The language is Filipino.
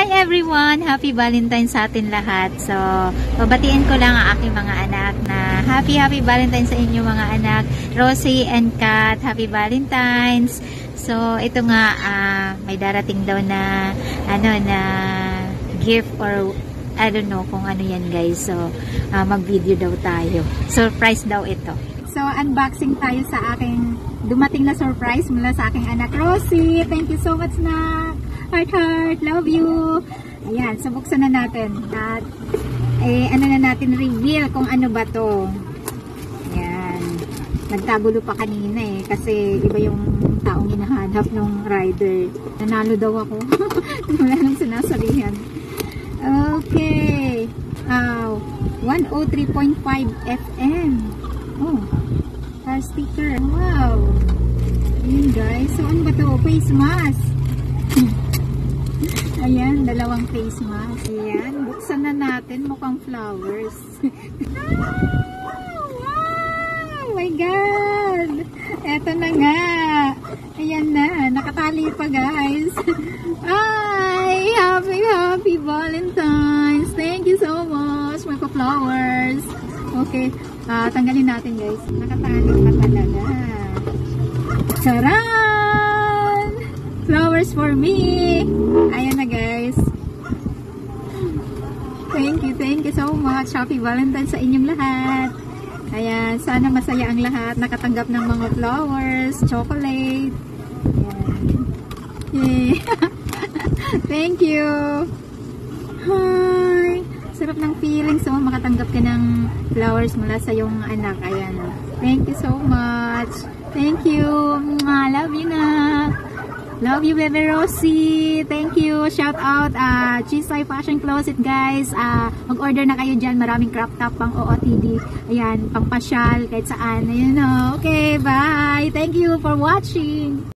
everyone! Happy Valentine's sa atin lahat. So, babatiin ko lang ang aking mga anak na Happy Valentine's sa inyo mga anak. Rosie and Kat, Happy Valentine's. So, ito nga, may darating daw na, na gift or I don't know kung ano yan guys. So, mag-video daw tayo. Surprise daw ito. So, unboxing tayo sa aking dumating na surprise mula sa aking anak Rosie. Thank you so much na. Heart, love you. Ayan, so buksan na natin. At, ano na natin reveal kung ano ba to. Ayan. Nagkagulo pa kanina kasi iba yung taong hinahanap ng rider. Nanalo daw ako. Wala nang sinasabihan. Okay. 103.5 FM. Oh, car sticker. Wow. Ayan guys. So ano ba to? Face mask. Ayan, dalawang face mask. Ayan, buksan na natin. Mukhang flowers. Wow! My God! Eto na nga. Ayan na. Nakatali pa guys. Ay! Happy Valentine's! Thank you so much. May flowers. Okay. Tanggalin natin guys. Nakatali pa talaga. Charan! Flowers for me! Ayan na guys. Thank you so much. Happy Valentine's sa inyong lahat. Ayan, sana masaya ang lahat. Nakatanggap ng mga flowers, chocolate. Ayan. Thank you. Hi. Sarap ng feeling. So, makatanggap ka ng flowers mula sa iyong anak. Ayan. Thank you so much. Thank you. Love you na. Love you, Bebe Rosie. Thank you. Shout out, Chisay Fashion Closet, guys. Mag-order na kayo dyan. Maraming crop top pang OOTD. Ayan, pang pasyal, kahit saan. Ayun, okay, bye. Thank you for watching.